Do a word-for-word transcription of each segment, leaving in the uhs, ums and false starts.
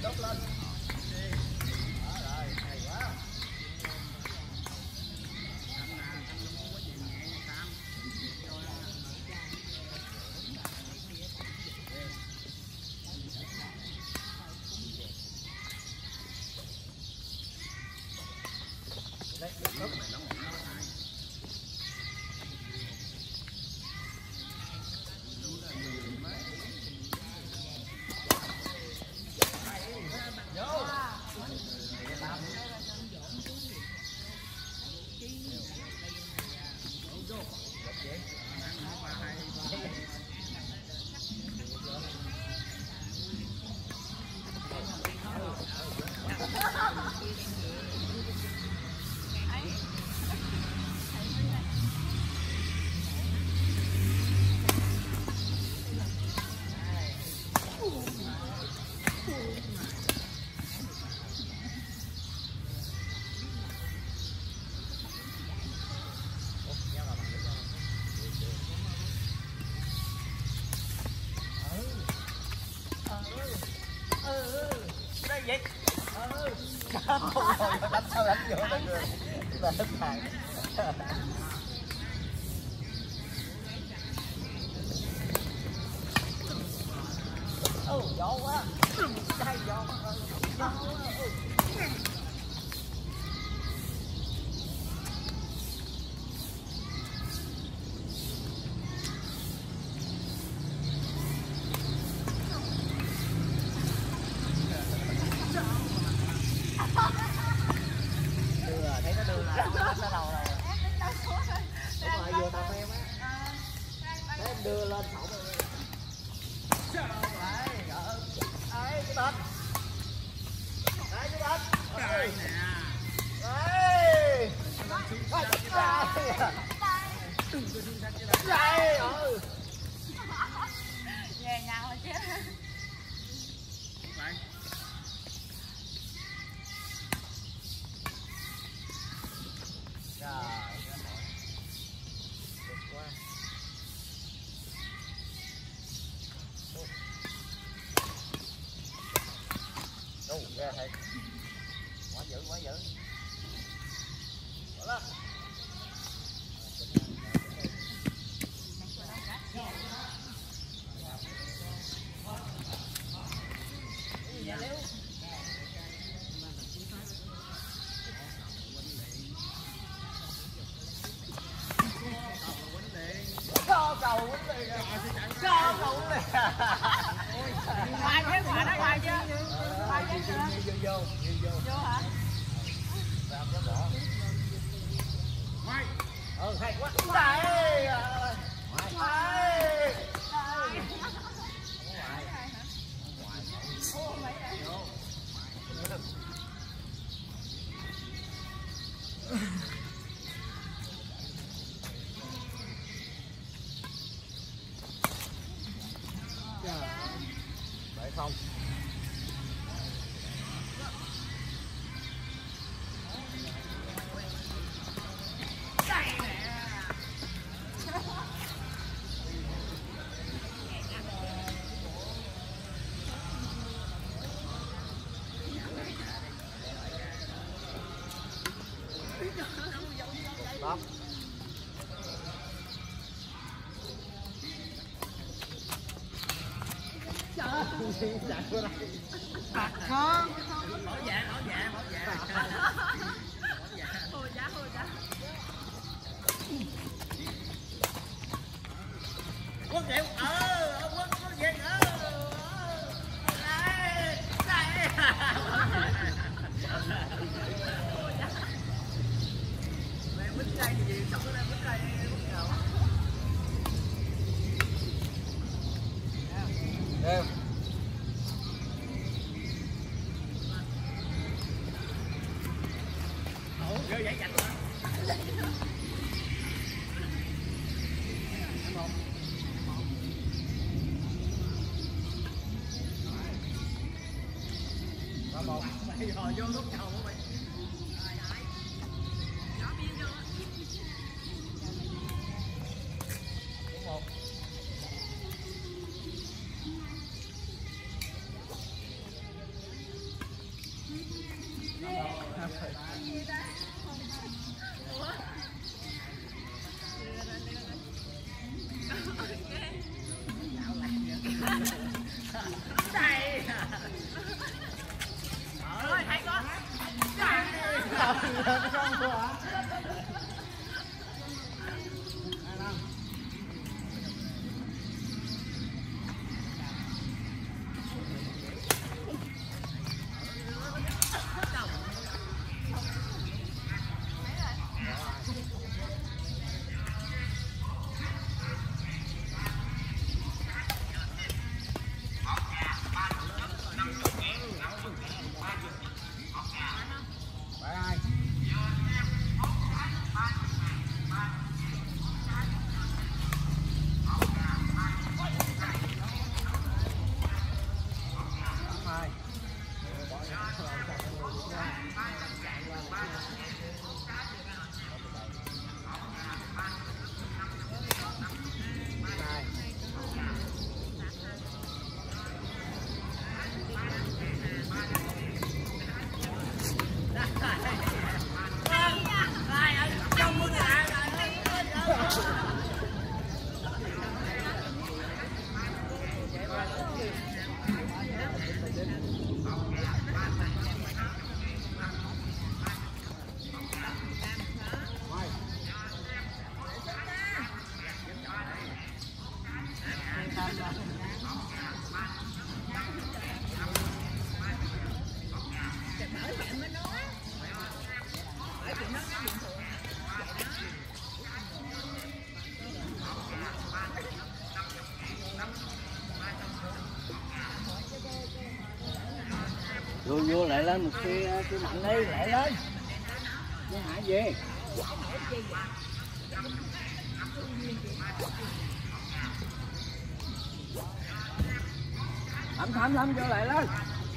đốt lên. Đó rồi, hay quá. Đấy, đốt này nó vậy? Ừ. Không rồi, đánh sao đánh vô đây rồi. Là hết hàng. Ồ, gió quá. Hay gió quá. Gió quá. Đưa lên thổng rồi. Đấy, đấy, cái tên. Đấy, cái tên. Đấy nè. Đấy. Đấy, ừ. Về nhau rồi chứ. Đấy. Rồi. Ồ, ghê thiệt. Quá dữ, quá dữ. Bỏ lên. Có cầu quýnh liền. Có cầu quýnh liền. Ngoài cái quả đó ngoài chưa? Ngoài cái chưa? Vô vô, vô vô. Vô hả? Làm nó bỏ. Ngoài. Ừ, hay quá. Đây. Ngoài. Đây. Để không. Đó. Chạy qua đây. Không. Bỏ dạ, bỏ dạ, bỏ dạ. Hồi giá, hồi giá. Quân Diệu, ờ, quân quân Diệu, ờ. Đây, đây. Mẹ bít dây gì, xong cái này bít dây bất ngờ. Em. Ủa, ghê vậy chặt hả? Một. Rồi vô lúc đầu của mày. Rồi rồi. Gió biên vô. Một. Vô vô lại lên một khi cái mạnh đi, lại lên. Cái hả gì? Thấm thấm thấm vô lại lên.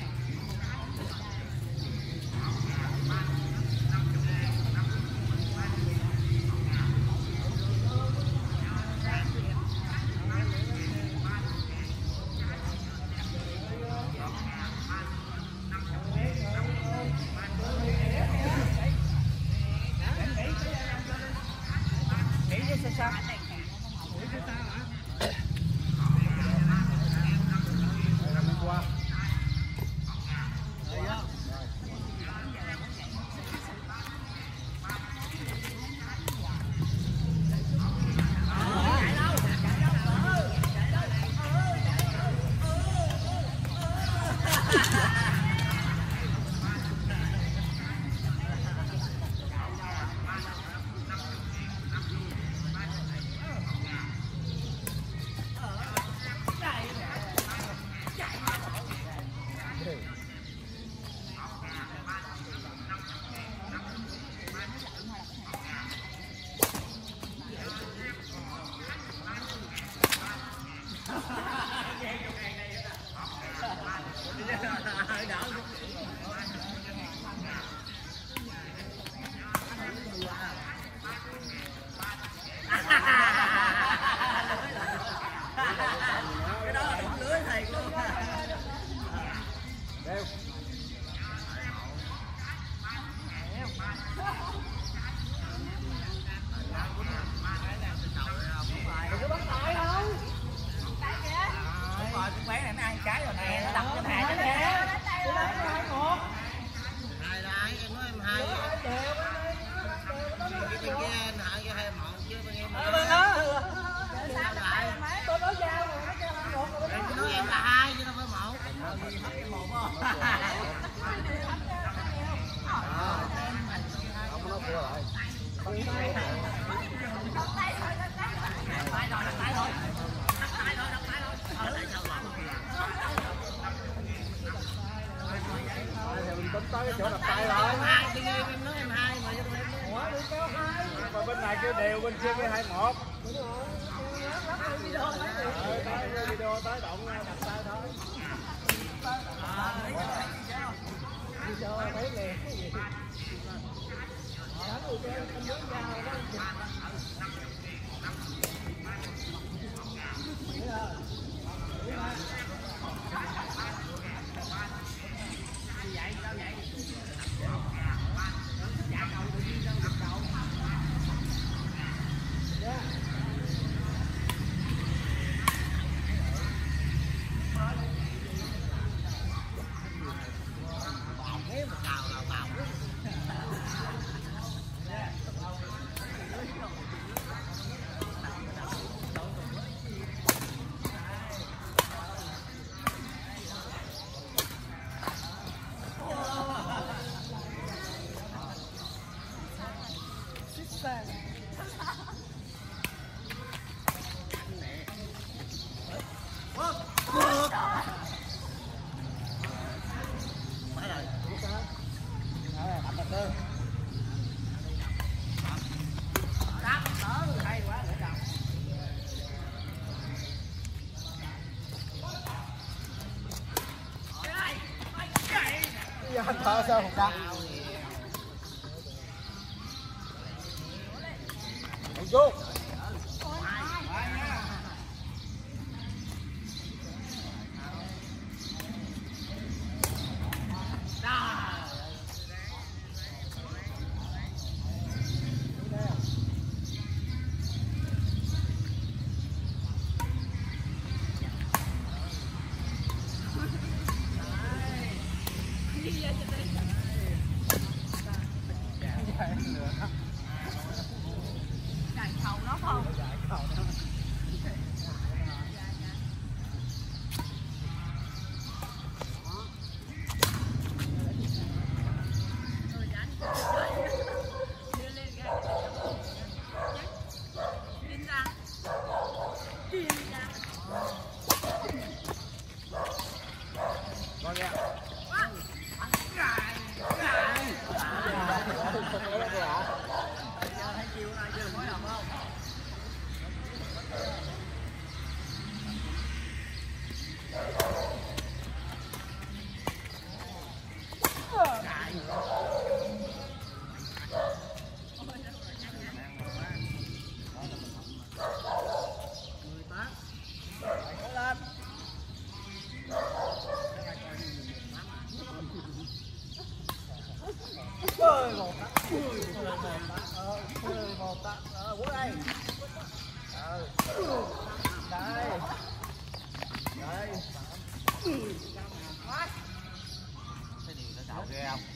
Tới cái chỗ đặt tay rồi. Hai bên kia bên nói em hai mà cho em. Ủa đi kéo hai. Mà bên này kêu đều, bên kia kêu hai một. Đúng rồi. Video tới video tới động đặt tay thôi. À, video thấy liền cái gì. Đánh ok, anh muốn ra rồi đó. Vậy sao vậy? Anh thở sao một cặp. Vô. Chạy khẩu nó không? Con nghe. Ơi một tát, ơi một tát, ơi một tát, ờ quất đây, ờ đây, đây, cái điều nó tạo ghê không?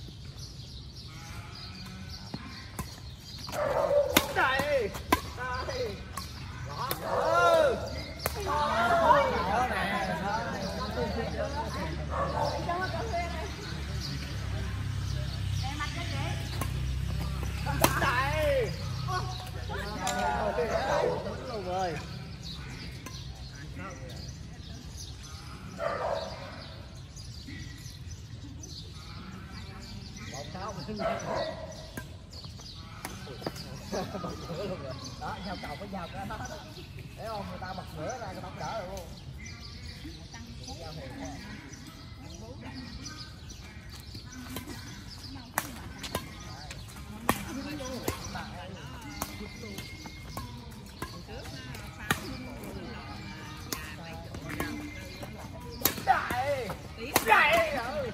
Đây, đây, đó, ừ, đó nè. Đây. Luôn rồi. Một sáu mình bật ngửa luôn rồi. Đó, giao cầu với giao cái đó. Thấy không, người ta bật ngửa ra cái bóng đỡ rồi luôn. Giao thiệt ha. Đại đại rồi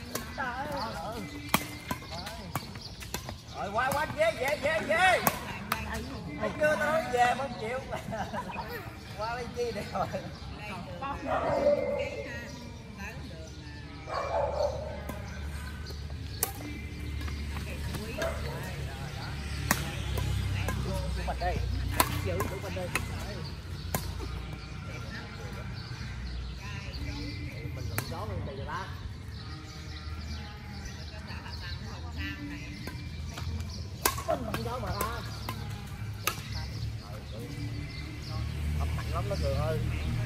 rồi quá quá về về về về thấy chưa, tao nói về không chịu qua đây chi đây rồi. Đúng mình đây giữ đúng mình đây mình vẫn gió mình từ ta mình vẫn gió mà ra ấm mạnh lắm đó Cường ơi.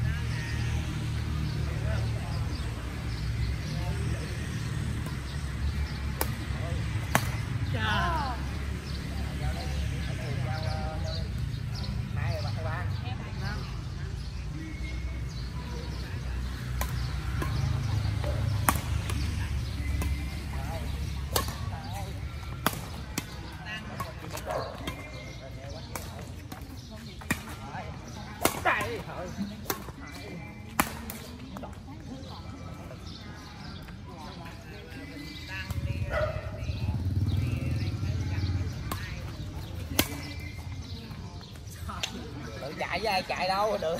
Tự chạy với ai chạy đâu được.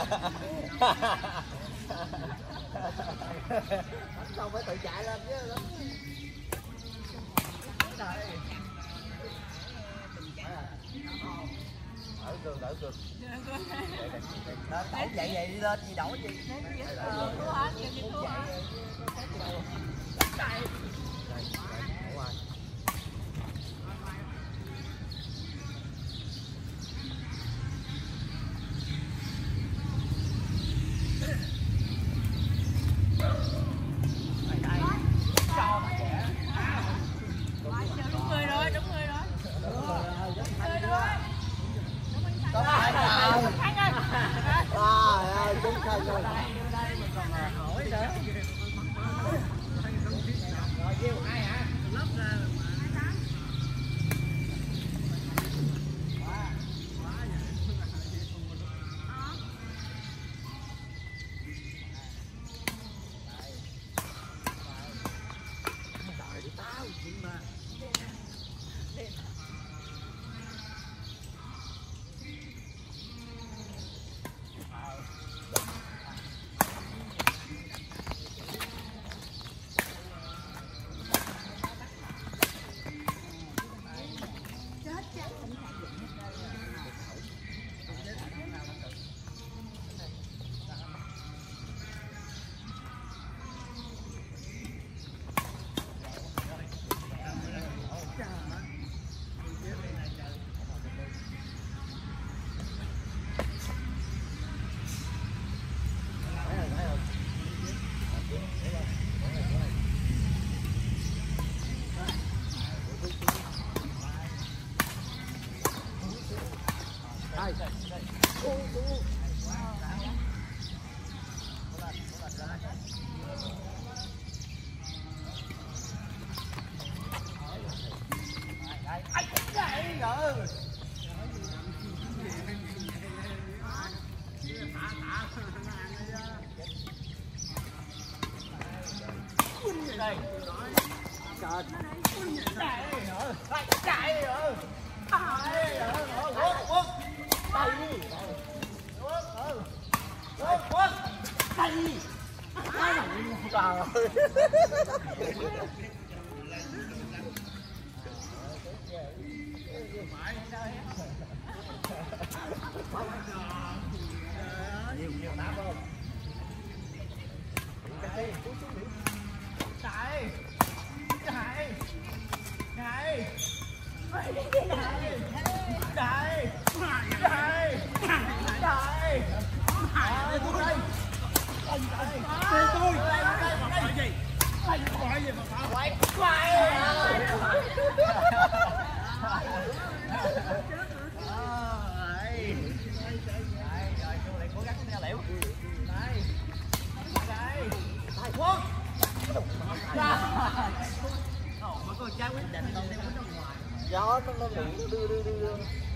Sao phải tự chạy lên chứ. Đỡ Cường, đỡ Cường. Đó, đổ vậy vậy đi lên gì đổ gì. Ờ, đúng hết, giờ đi thua hả? Đây. Đúng người rồi, đúng người rồi. Đúng người rồi. Có phải nào? Trời ơi, chúng ta rồi. Đây, đây mình còn hỏi nữa. đây. Trời. Chạy nữa. Chạy nữa. Chạy nữa. Quốc quốc. Tay đi. Quốc ừ. Quốc quốc. Tay đi. Trời ơi. Nhiều nhiều đá không? Chạy. Chạy. Chạy. Chạy. Chạy. Chạy. Chạy. Chạy. Chạy tôi đây. Tôi tôi. Gọi gì? Gọi gì mà phá? Quay quay. Quân mà có trai quyết định đâu, đem ở trong ngoài gió nó nó đưa đưa đưa đưa